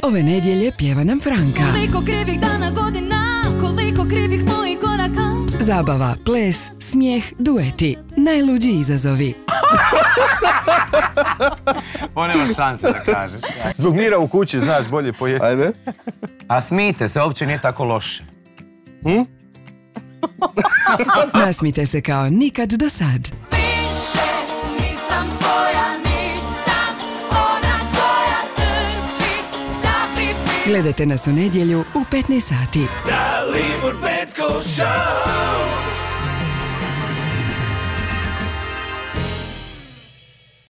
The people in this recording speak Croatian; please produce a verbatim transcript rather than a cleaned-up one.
Ove nedjelje pjeva nam Franka. Koliko krivih dana, godina, koliko krivih mojih koraka. Zabava, ples, smijeh, dueti. Najluđi izazovi. Ovo nema šanse da kažeš. Zbog mira u kući znaš bolje pojeti. Ajde. A smijte se, uopće nije tako loše. Hm? Nasmijte se kao nikad do sad. Više nisam tvoja, nisam ona koja trpi da bi bi. Gledajte nas u nedjelju u petnaest sati. Dalibor Petko Show.